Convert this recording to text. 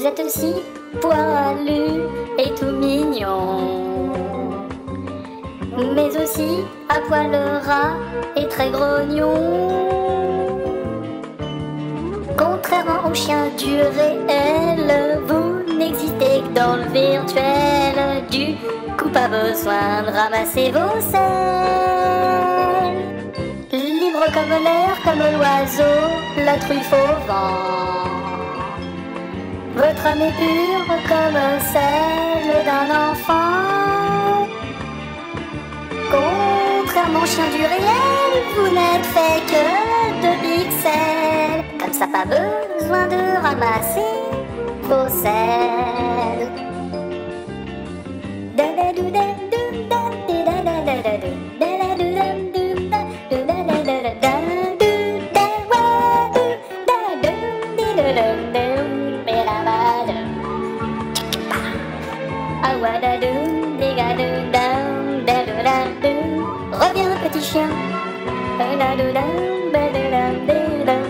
Vous êtes aussi poilu et tout mignon, mais aussi à poil ras et très grognon. Contrairement aux chiens du réel, vous n'existez que dans le virtuel. Du coup pas besoin de ramasser vos selles. Libre comme l'air, comme l'oiseau, la truffe au vent. Votre âme est pure comme celle d'un enfant. Contrairement au chien du réel, vous n'êtes fait que de pixels. Comme ça, pas besoin de ramasser vos selles. Reviens petit chien.